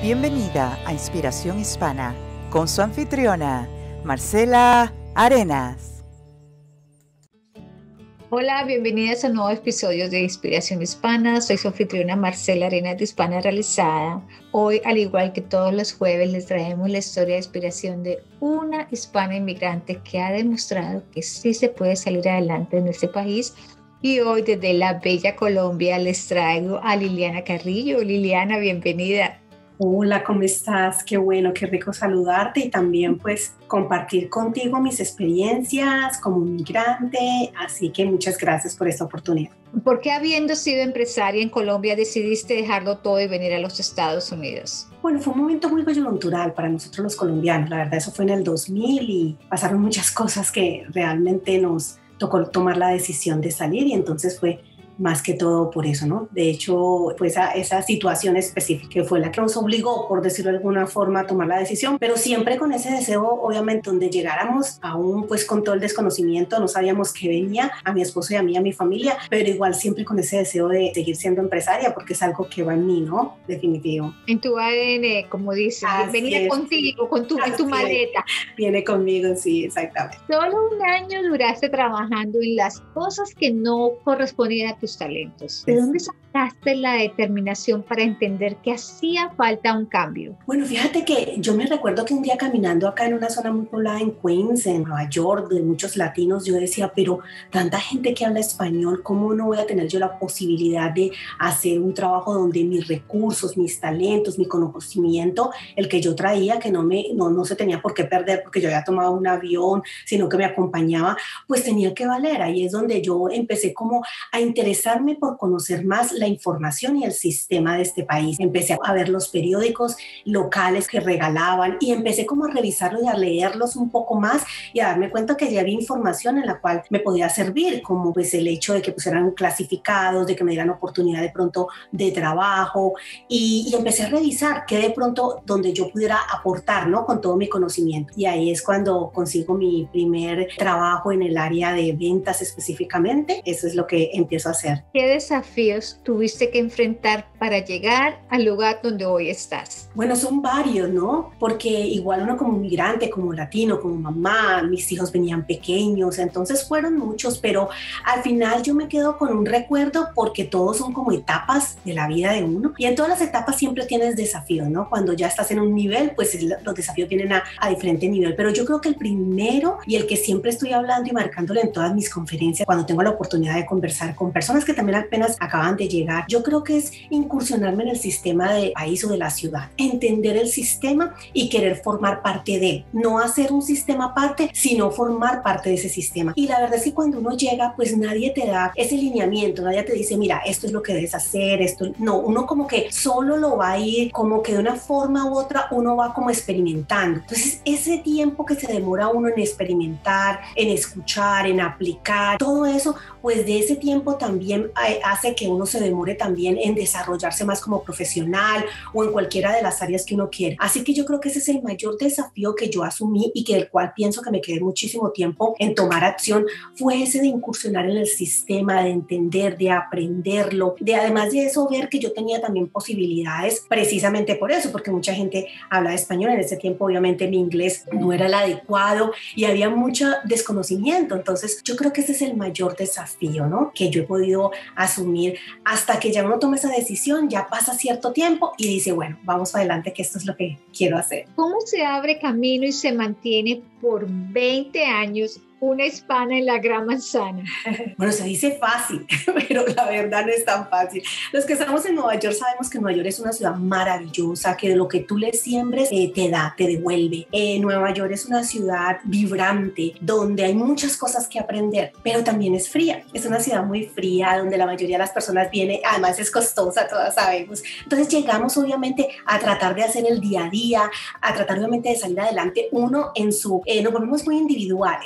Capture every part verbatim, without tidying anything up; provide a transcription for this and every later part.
Bienvenida a Inspiración Hispana con su anfitriona, Marcela Arenas. Hola, bienvenidas a un nuevo episodio de Inspiración Hispana. Soy su anfitriona Marcela Arenas de Hispana Realizada. Hoy, al igual que todos los jueves, les traemos la historia de inspiración de una hispana inmigrante que ha demostrado que sí se puede salir adelante en este país. Y hoy, desde la bella Colombia, les traigo a Liliana Carrillo. Liliana, bienvenida. Hola, ¿cómo estás? Qué bueno, qué rico saludarte y también pues compartir contigo mis experiencias como migrante, así que muchas gracias por esta oportunidad. ¿Por qué, habiendo sido empresaria en Colombia, decidiste dejarlo todo y venir a los Estados Unidos? Bueno, fue un momento muy coyuntural para nosotros los colombianos, la verdad eso fue en el dos mil y pasaron muchas cosas que realmente nos tocó tomar la decisión de salir y entonces fue más que todo por eso, ¿no? De hecho, pues esa, esa situación específica fue la que nos obligó, por decirlo de alguna forma, a tomar la decisión, pero siempre con ese deseo, obviamente, donde llegáramos, aún pues con todo el desconocimiento, no sabíamos qué venía a mi esposo y a mí, a mi familia, pero igual siempre con ese deseo de seguir siendo empresaria, porque es algo que va en mí, ¿no? Definitivo. En tu A D N, como dices, venía contigo, con tu, en tu maleta. Viene conmigo, sí, exactamente. Solo un año duraste trabajando en las cosas que no correspondían a tus talentos. ¿De dónde sacaste la determinación para entender que hacía falta un cambio? Bueno, fíjate que yo me recuerdo que un día caminando acá en una zona muy poblada en Queens, en Nueva York, de muchos latinos, yo decía, pero tanta gente que habla español, ¿cómo no voy a tener yo la posibilidad de hacer un trabajo donde mis recursos, mis talentos, mi conocimiento, el que yo traía, que no, me, no, no se tenía por qué perder porque yo había tomado un avión, sino que me acompañaba, pues tenía que valer. Ahí es donde yo empecé como a interesarme por conocer más la información y el sistema de este país. Empecé a ver los periódicos locales que regalaban y empecé como a revisarlos y a leerlos un poco más y a darme cuenta que ya había información en la cual me podía servir, como pues el hecho de que pues eran clasificados, de que me dieran oportunidad de pronto de trabajo y, y empecé a revisar qué de pronto donde yo pudiera aportar, ¿no? Con todo mi conocimiento. Y ahí es cuando consigo mi primer trabajo en el área de ventas específicamente. Eso es lo que empiezo a hacer. ¿Qué desafíos tuviste que enfrentar para llegar al lugar donde hoy estás? Bueno, son varios, ¿no? Porque igual uno como migrante, como latino, como mamá, mis hijos venían pequeños, entonces fueron muchos, pero al final yo me quedo con un recuerdo porque todos son como etapas de la vida de uno y en todas las etapas siempre tienes desafíos, ¿no? Cuando ya estás en un nivel, pues los desafíos vienen a, a diferente nivel, pero yo creo que el primero y el que siempre estoy hablando y marcándole en todas mis conferencias, cuando tengo la oportunidad de conversar con personas que también apenas acaban de llegar, yo creo que es incursionarme en el sistema del país o de la ciudad, entender el sistema y querer formar parte de, no hacer un sistema aparte, sino formar parte de ese sistema. Y la verdad es que cuando uno llega, pues nadie te da ese lineamiento, nadie te dice, mira, esto es lo que debes hacer, esto, no, uno como que solo lo va a ir, como que de una forma u otra, uno va como experimentando. Entonces, ese tiempo que se demora uno en experimentar, en escuchar, en aplicar, todo eso, pues de ese tiempo también hace que uno se demore también en desarrollarse más como profesional o en cualquiera de las áreas que uno quiere. Así que yo creo que ese es el mayor desafío que yo asumí y que del cual pienso que me quedé muchísimo tiempo en tomar acción, fue ese de incursionar en el sistema, de entender, de aprenderlo, de además de eso ver que yo tenía también posibilidades precisamente por eso, porque mucha gente habla español, en ese tiempo obviamente mi inglés no era el adecuado y había mucho desconocimiento, entonces yo creo que ese es el mayor desafío, ¿no? Que yo he podido asumir hasta que ya uno toma esa decisión, ya pasa cierto tiempo y dice, bueno, vamos adelante que esto es lo que quiero hacer. ¿Cómo se abre camino y se mantiene por veinte años una hispana en la Gran Manzana? Bueno, se dice fácil, pero la verdad no es tan fácil. Los que estamos en Nueva York sabemos que Nueva York es una ciudad maravillosa, que de lo que tú le siembres eh, te da, te devuelve. Eh, Nueva York es una ciudad vibrante, donde hay muchas cosas que aprender, pero también es fría. Es una ciudad muy fría, donde la mayoría de las personas viene, además es costosa, todas sabemos. Entonces llegamos obviamente a tratar de hacer el día a día, a tratar obviamente de salir adelante uno en su, eh, nos volvemos muy individuales, de pronto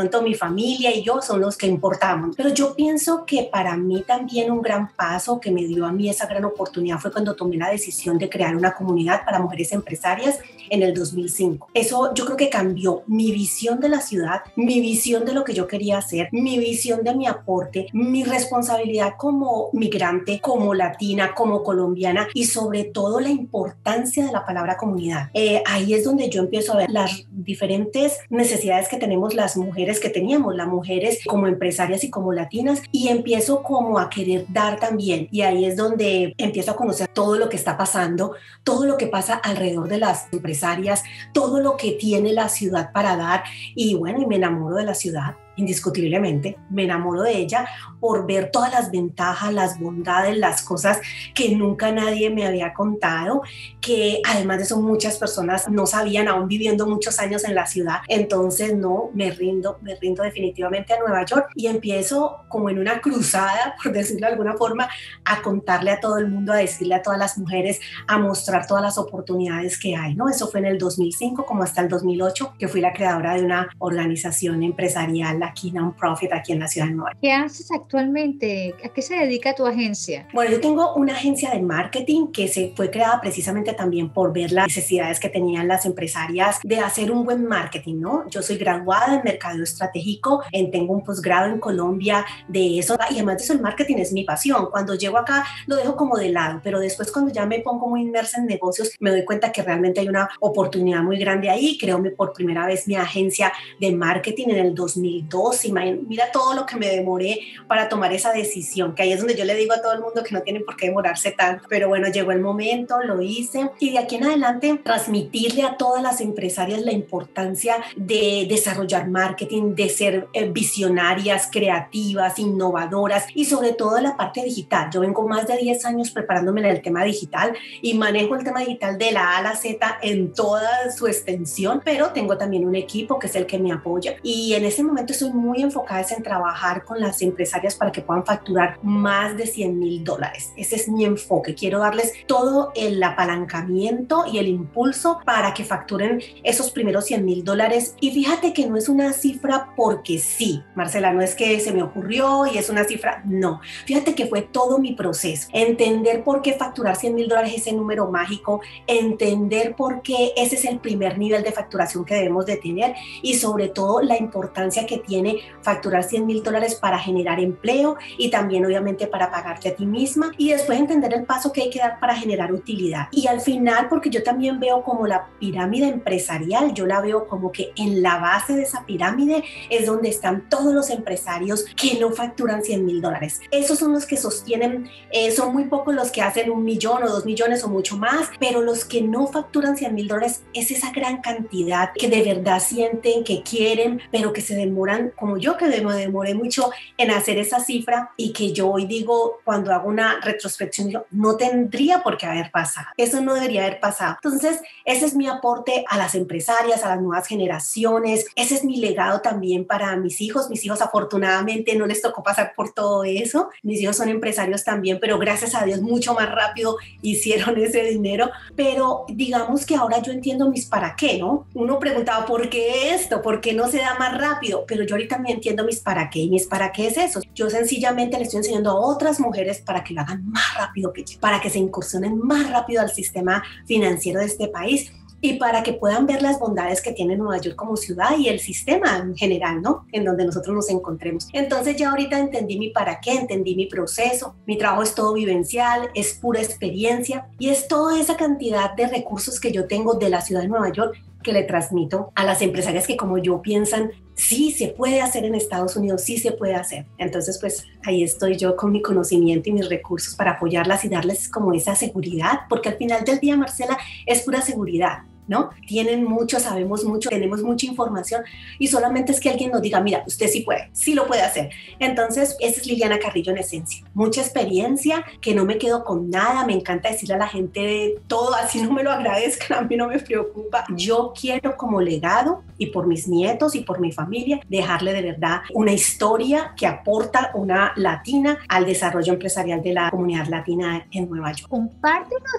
pronto mi familia y yo son los que importamos. Pero yo pienso que para mí también un gran paso que me dio a mí esa gran oportunidad fue cuando tomé la decisión de crear una comunidad para mujeres empresarias en el dos mil cinco. Eso yo creo que cambió mi visión de la ciudad, mi visión de lo que yo quería hacer, mi visión de mi aporte, mi responsabilidad como migrante, como latina, como colombiana y sobre todo la importancia de la palabra comunidad. Eh, ahí es donde yo empiezo a ver las diferentes necesidades que tenemos las mujeres, que teníamos las mujeres como empresarias y como latinas, y empiezo como a querer dar también. Y ahí es donde empiezo a conocer todo lo que está pasando, todo lo que pasa alrededor de las empresarias, todo lo que tiene la ciudad para dar. Y bueno, y me enamoro de la ciudad. Indiscutiblemente, me enamoro de ella por ver todas las ventajas, las bondades, las cosas que nunca nadie me había contado, que además de eso muchas personas no sabían, aún viviendo muchos años en la ciudad. Entonces no, me rindo, me rindo definitivamente a Nueva York y empiezo como en una cruzada, por decirlo de alguna forma, a contarle a todo el mundo, a decirle a todas las mujeres, a mostrar todas las oportunidades que hay, ¿no? Eso fue en el dos mil cinco como hasta el dos mil ocho, que fui la creadora de una organización empresarial aquí non-profit aquí en la ciudad de Nueva York. ¿Qué haces actualmente? ¿A qué se dedica tu agencia? Bueno, yo tengo una agencia de marketing que se fue creada precisamente también por ver las necesidades que tenían las empresarias de hacer un buen marketing, ¿no? Yo soy graduada en mercadeo estratégico, en, tengo un posgrado en Colombia de eso y además de eso el marketing es mi pasión. Cuando llego acá lo dejo como de lado, pero después cuando ya me pongo muy inmersa en negocios me doy cuenta que realmente hay una oportunidad muy grande ahí. Creo por primera vez mi agencia de marketing en el dos mil dos. Mira todo lo que me demoré para tomar esa decisión, que ahí es donde yo le digo a todo el mundo que no tienen por qué demorarse tanto, pero bueno, llegó el momento, lo hice y de aquí en adelante transmitirle a todas las empresarias la importancia de desarrollar marketing, de ser eh, visionarias, creativas, innovadoras y sobre todo la parte digital. Yo vengo más de diez años preparándome en el tema digital y manejo el tema digital de la A a la Z en toda su extensión, pero tengo también un equipo que es el que me apoya y en ese momento estoy muy enfocada en trabajar con las empresarias para que puedan facturar más de cien mil dólares. Ese es mi enfoque. Quiero darles todo el apalancamiento y el impulso para que facturen esos primeros cien mil dólares. Y fíjate que no es una cifra porque sí, Marcela, no es que se me ocurrió y es una cifra, no. Fíjate que fue todo mi proceso. Entender por qué facturar cien mil dólares es ese número mágico, entender por qué ese es el primer nivel de facturación que debemos de tener y sobre todo la importancia que tiene facturar cien mil dólares para generar empleo y también obviamente para pagarte a ti misma y después entender el paso que hay que dar para generar utilidad. Y al final, porque yo también veo como la pirámide empresarial, yo la veo como que en la base de esa pirámide es donde están todos los empresarios que no facturan cien mil dólares. Esos son los que sostienen, eh, son muy pocos los que hacen un millón o dos millones o mucho más, pero los que no facturan cien mil dólares es esa gran cantidad que de verdad sienten, que quieren, pero que se demoran como yo, que me demoré mucho en hacer esa cifra y que yo hoy digo, cuando hago una retrospección, digo, no tendría por qué haber pasado. Eso no debería haber pasado. Entonces, ese es mi aporte a las empresarias, a las nuevas generaciones. Ese es mi legado también para mis hijos. Mis hijos, afortunadamente, no les tocó pasar por todo eso. Mis hijos son empresarios también, pero gracias a Dios, mucho más rápido hicieron ese dinero. Pero digamos que ahora yo entiendo mis para qué, ¿no? Uno preguntaba, ¿por qué esto? ¿Por qué no se da más rápido? Pero yo ahorita me entiendo mis para qué y mis para qué es eso. Yo sencillamente le estoy enseñando a otras mujeres para que lo hagan más rápido que yo, para que se incursionen más rápido al sistema financiero de este país y para que puedan ver las bondades que tiene Nueva York como ciudad y el sistema en general, ¿no? En donde nosotros nos encontremos. Entonces ya ahorita entendí mi para qué, entendí mi proceso, mi trabajo es todo vivencial, es pura experiencia y es toda esa cantidad de recursos que yo tengo de la ciudad de Nueva York que le transmito a las empresarias que como yo piensan, sí se puede hacer en Estados Unidos, sí se puede hacer. Entonces pues ahí estoy yo con mi conocimiento y mis recursos para apoyarlas y darles como esa seguridad, porque al final del día, Marcela, es pura seguridad, ¿no? Tienen mucho, sabemos mucho, tenemos mucha información y solamente es que alguien nos diga, mira, usted sí puede, sí lo puede hacer. Entonces, esa es Liliana Carrillo en esencia. Mucha experiencia, que no me quedo con nada, me encanta decirle a la gente de todo, así no me lo agradezcan, a mí no me preocupa. Yo quiero como legado y por mis nietos y por mi familia, dejarle de verdad una historia que aporta una latina al desarrollo empresarial de la comunidad latina en Nueva York. Compártenos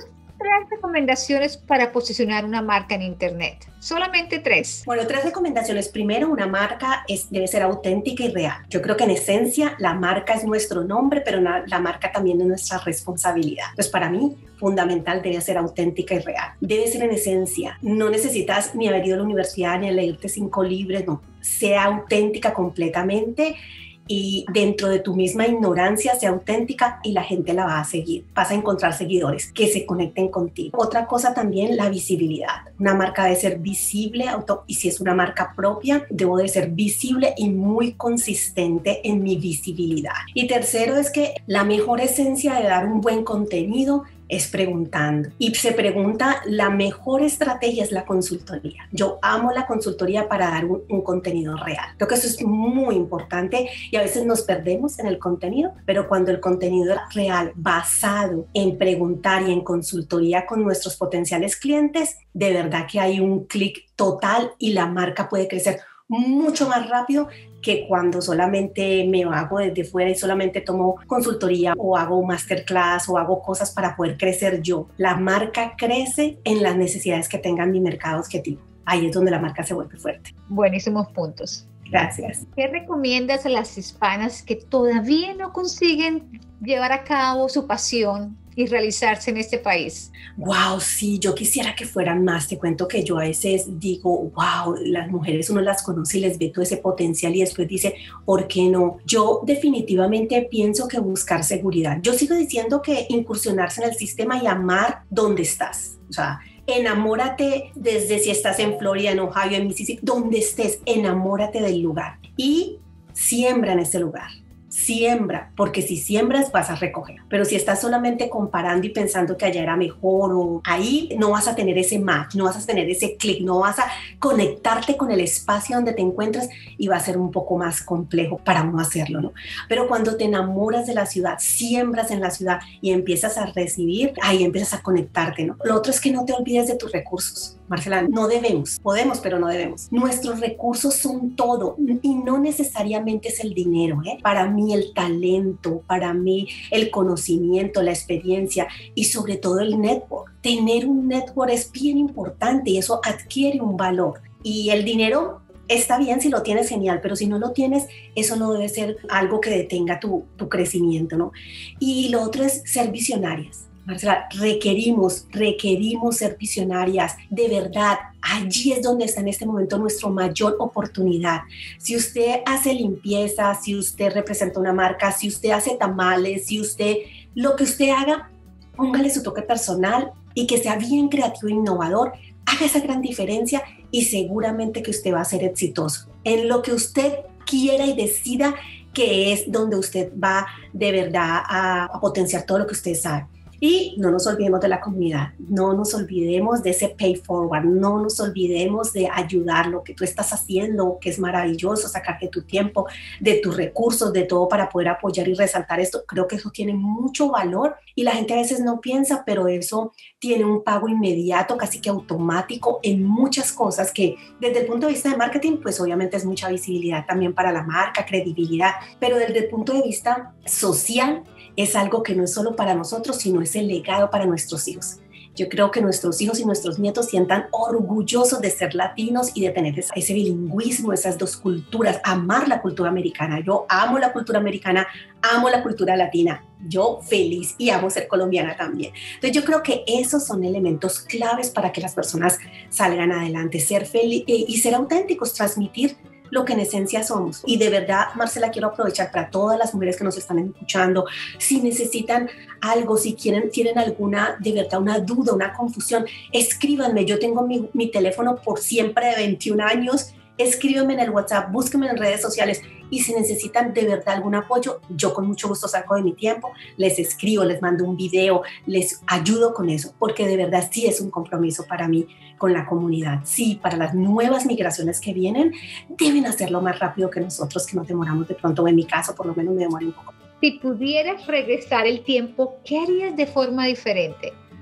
tres recomendaciones para posicionar una marca en Internet. Solamente tres. Bueno, tres recomendaciones. Primero, una marca es, debe ser auténtica y real. Yo creo que en esencia la marca es nuestro nombre, pero la, la marca también es nuestra responsabilidad. Entonces, para mí, fundamental debe ser auténtica y real. Debe ser en esencia. No necesitas ni haber ido a la universidad ni a leerte cinco libros, no. Sea auténtica completamente y dentro de tu misma ignorancia sea auténtica y la gente la va a seguir. Vas a encontrar seguidores que se conecten contigo. Otra cosa también, la visibilidad. Una marca debe ser visible auto, y si es una marca propia, debo de ser visible y muy consistente en mi visibilidad. Y tercero es que la mejor esencia de dar un buen contenido es preguntando. Y se pregunta, la mejor estrategia es la consultoría. Yo amo la consultoría para dar un, un contenido real. Creo que eso es muy importante y a veces nos perdemos en el contenido, pero cuando el contenido es real, basado en preguntar y en consultoría con nuestros potenciales clientes, de verdad que hay un clic total y la marca puede crecer mucho más rápido que cuando solamente me hago desde fuera y solamente tomo consultoría o hago masterclass o hago cosas para poder crecer yo. La marca crece en las necesidades que tengan mi mercado objetivo. Ahí es donde la marca se vuelve fuerte. Buenísimos puntos. Gracias. ¿Qué recomiendas a las hispanas que todavía no consiguen llevar a cabo su pasión y realizarse en este país? Wow, sí, yo quisiera que fueran más. Te cuento que yo a veces digo, wow, las mujeres uno las conoce y les ve todo ese potencial y después dice, ¿por qué no? Yo definitivamente pienso que buscar seguridad. Yo sigo diciendo que incursionarse en el sistema y amar donde estás. O sea, enamórate desde si estás en Florida, en Ohio, en Mississippi, donde estés, enamórate del lugar y siembra en ese lugar. Siembra, porque si siembras vas a recoger, pero si estás solamente comparando y pensando que allá era mejor o ahí, no vas a tener ese match, no vas a tener ese clic, no vas a conectarte con el espacio donde te encuentras y va a ser un poco más complejo para uno hacerlo, ¿no? Pero cuando te enamoras de la ciudad, siembras en la ciudad y empiezas a recibir, ahí empiezas a conectarte, ¿no? Lo otro es que no te olvides de tus recursos. Marcela, no debemos, podemos, pero no debemos. Nuestros recursos son todo y no necesariamente es el dinero, ¿eh? Para mí el talento, para mí el conocimiento, la experiencia y sobre todo el network. Tener un network es bien importante y eso adquiere un valor. Y el dinero está bien si lo tienes, genial, pero si no lo tienes, eso no debe ser algo que detenga tu, tu crecimiento, ¿no? Y lo otro es ser visionarias. Marcela, requerimos, requerimos ser visionarias, de verdad, allí es donde está en este momento nuestra mayor oportunidad. Si usted hace limpieza, si usted representa una marca, si usted hace tamales, si usted, lo que usted haga, póngale su toque personal y que sea bien creativo e innovador, haga esa gran diferencia y seguramente que usted va a ser exitoso en lo que usted quiera y decida que es donde usted va de verdad a, a potenciar todo lo que usted sabe. Y no nos olvidemos de la comunidad, no nos olvidemos de ese pay forward, no nos olvidemos de ayudar lo que tú estás haciendo, que es maravilloso, sacarte tu tiempo, de tus recursos, de todo para poder apoyar y resaltar esto. Creo que eso tiene mucho valor y la gente a veces no piensa, pero eso tiene un pago inmediato, casi que automático en muchas cosas que desde el punto de vista de marketing, pues obviamente es mucha visibilidad también para la marca, credibilidad, pero desde el punto de vista social, es algo que no es solo para nosotros, sino es el legado para nuestros hijos. Yo creo que nuestros hijos y nuestros nietos sientan orgullosos de ser latinos y de tener ese bilingüismo, esas dos culturas, amar la cultura americana. Yo amo la cultura americana, amo la cultura latina. Yo feliz y amo ser colombiana también. Entonces yo creo que esos son elementos claves para que las personas salgan adelante, ser feliz y ser auténticos, transmitir lo que en esencia somos. Y de verdad, Marcela, quiero aprovechar para todas las mujeres que nos están escuchando, si necesitan algo, si quieren, tienen alguna, de verdad, una duda, una confusión, escríbanme. Yo tengo mi, mi teléfono por siempre de veintiún años. Escríbanme en el WhatsApp, búsquenme en redes sociales y si necesitan de verdad algún apoyo, yo con mucho gusto saco de mi tiempo, les escribo, les mando un video, les ayudo con eso, porque de verdad sí es un compromiso para mí con la comunidad. Sí, para las nuevas migraciones que vienen, deben hacerlo más rápido que nosotros, que nos demoramos de pronto, en mi caso por lo menos me demoré un poco. Si pudieras regresar el tiempo, ¿qué harías de forma diferente?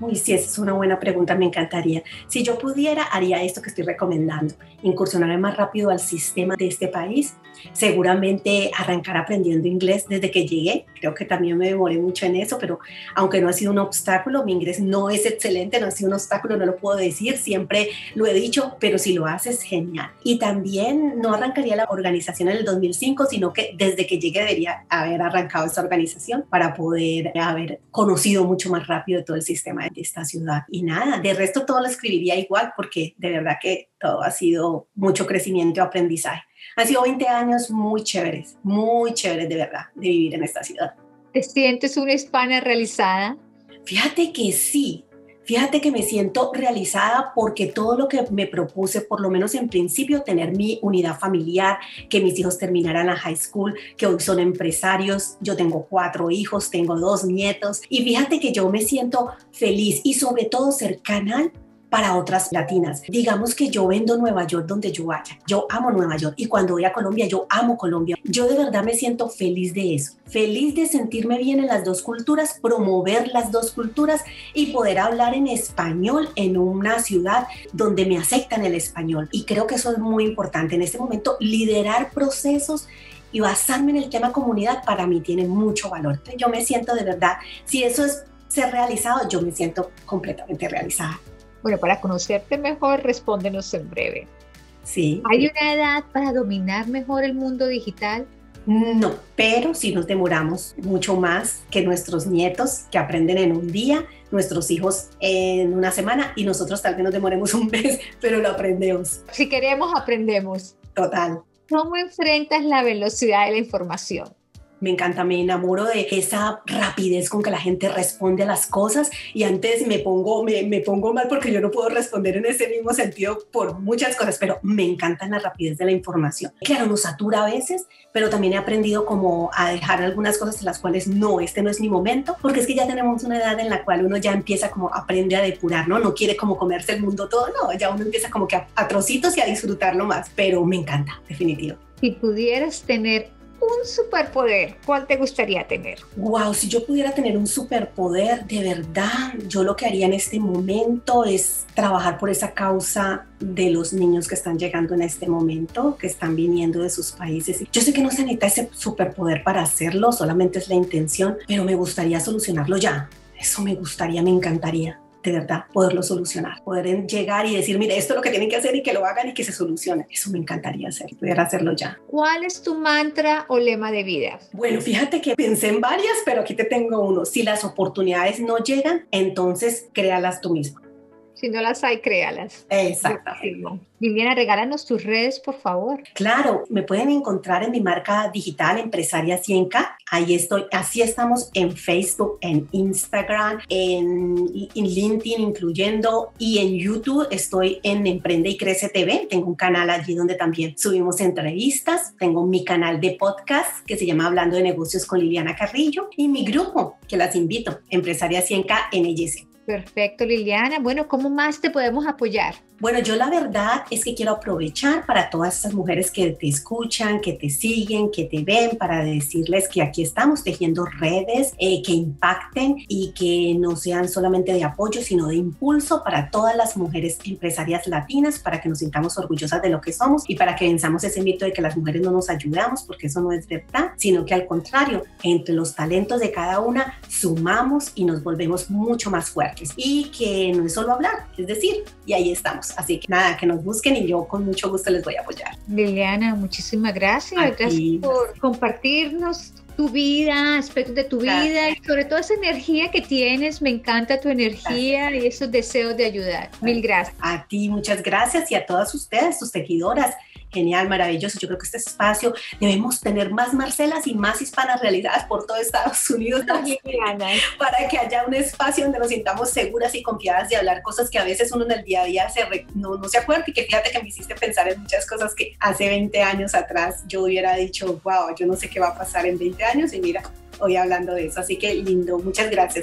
Uy, sí, esa es una buena pregunta, me encantaría. Si yo pudiera, haría esto que estoy recomendando, incursionar más rápido al sistema de este país, seguramente arrancar aprendiendo inglés desde que llegué. Creo que también me demoré mucho en eso, pero aunque no ha sido un obstáculo, mi inglés no es excelente, no ha sido un obstáculo, no lo puedo decir, siempre lo he dicho, pero si lo haces, genial. Y también no arrancaría la organización en el dos mil cinco, sino que desde que llegué debería haber arrancado esta organización para poder haber conocido mucho más rápido todo el sistema de esta ciudad. Y nada, de resto todo lo escribiría igual, porque de verdad que todo ha sido mucho crecimiento y aprendizaje. Han sido veinte años muy chéveres, muy chéveres de verdad, de vivir en esta ciudad. ¿Te sientes una hispana realizada? Fíjate que sí, fíjate que me siento realizada porque todo lo que me propuse, por lo menos en principio, tener mi unidad familiar, que mis hijos terminaran la high school, que hoy son empresarios, yo tengo cuatro hijos, tengo dos nietos, y fíjate que yo me siento feliz y sobre todo cercana para otras latinas. Digamos que yo vendo Nueva York donde yo vaya. Yo amo Nueva York y cuando voy a Colombia, yo amo Colombia. Yo de verdad me siento feliz de eso. Feliz de sentirme bien en las dos culturas, promover las dos culturas y poder hablar en español en una ciudad donde me aceptan el español. Y creo que eso es muy importante. En este momento, liderar procesos y basarme en el tema comunidad para mí tiene mucho valor. Yo me siento de verdad, si eso es ser realizado, yo me siento completamente realizada. Bueno, para conocerte mejor, respóndenos en breve. Sí. ¿Hay una edad para dominar mejor el mundo digital? No, pero sí nos demoramos mucho más que nuestros nietos, que aprenden en un día, nuestros hijos en una semana, y nosotros tal vez nos demoremos un mes, pero lo aprendemos. Si queremos, aprendemos. Total. ¿Cómo enfrentas la velocidad de la información? Me encanta, me enamoro de esa rapidez con que la gente responde a las cosas, y antes me pongo, me, me pongo mal porque yo no puedo responder en ese mismo sentido por muchas cosas, pero me encanta la rapidez de la información. Claro, nos satura a veces, pero también he aprendido como a dejar algunas cosas en las cuales no, este no es mi momento, porque es que ya tenemos una edad en la cual uno ya empieza como aprende a depurar, ¿no? No quiere como comerse el mundo todo, no, ya uno empieza como que a, a trocitos y a disfrutarlo más, pero me encanta, definitivo. Si pudieras tener un superpoder, ¿cuál te gustaría tener? Wow, si yo pudiera tener un superpoder, de verdad, yo lo que haría en este momento es trabajar por esa causa de los niños que están llegando en este momento, que están viniendo de sus países. Yo sé que no se necesita ese superpoder para hacerlo, solamente es la intención, pero me gustaría solucionarlo ya. Eso me gustaría, me encantaría. De verdad, poderlo solucionar, poder llegar y decir, mire, esto es lo que tienen que hacer y que lo hagan y que se solucione. Eso me encantaría hacer, poder hacerlo ya. ¿Cuál es tu mantra o lema de vida? Bueno, fíjate que pensé en varias, pero aquí te tengo uno. Si las oportunidades no llegan, entonces créalas tú mismo. Si no las hay, créalas. Exactamente. Liliana, regálanos tus redes, por favor. Claro, me pueden encontrar en mi marca digital Empresaria cien K. Ahí estoy. Así estamos en Facebook, en Instagram, en, en LinkedIn incluyendo, y en YouTube estoy en Emprende y Crece T V. Tengo un canal allí donde también subimos entrevistas. Tengo mi canal de podcast que se llama Hablando de Negocios con Liliana Carrillo, y mi grupo que las invito, Empresaria cien K N Y S. Perfecto, Liliana. Bueno, ¿cómo más te podemos apoyar? Bueno, yo la verdad es que quiero aprovechar para todas esas mujeres que te escuchan, que te siguen, que te ven, para decirles que aquí estamos tejiendo redes eh, que impacten y que no sean solamente de apoyo, sino de impulso para todas las mujeres empresarias latinas, para que nos sintamos orgullosas de lo que somos y para que venzamos ese mito de que las mujeres no nos ayudamos, porque eso no es verdad, sino que al contrario, entre los talentos de cada una sumamos y nos volvemos mucho más fuertes, y que no es solo hablar, es decir, y ahí estamos. Así que nada, que nos busquen y yo con mucho gusto les voy a apoyar. Liliana, muchísimas gracias. Aquí. Gracias por compartirnos tu vida, aspectos de tu Gracias. vida y sobre todo esa energía que tienes. Me encanta tu energía gracias. Y esos deseos de ayudar. Mil gracias. A ti, muchas gracias, y a todas ustedes, sus tejidoras. Genial, maravilloso. Yo creo que este espacio debemos tener más Marcelas y más hispanas realizadas por todo Estados Unidos también, para que haya un espacio donde nos sintamos seguras y confiadas de hablar cosas que a veces uno en el día a día se re, no, no se acuerda, y que fíjate que me hiciste pensar en muchas cosas que hace veinte años atrás yo hubiera dicho, wow, yo no sé qué va a pasar en veinte años, y mira, hoy hablando de eso. Así que lindo, muchas gracias.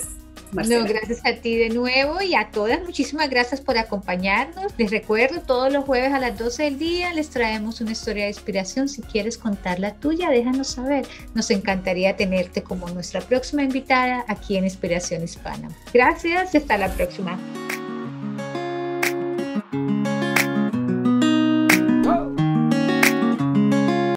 Marcela. No, gracias a ti de nuevo y a todas, muchísimas gracias por acompañarnos. Les recuerdo, todos los jueves a las doce del día les traemos una historia de inspiración. Si quieres contar la tuya, déjanos saber. Nos encantaría tenerte como nuestra próxima invitada aquí en Inspiración Hispana. Gracias y hasta la próxima.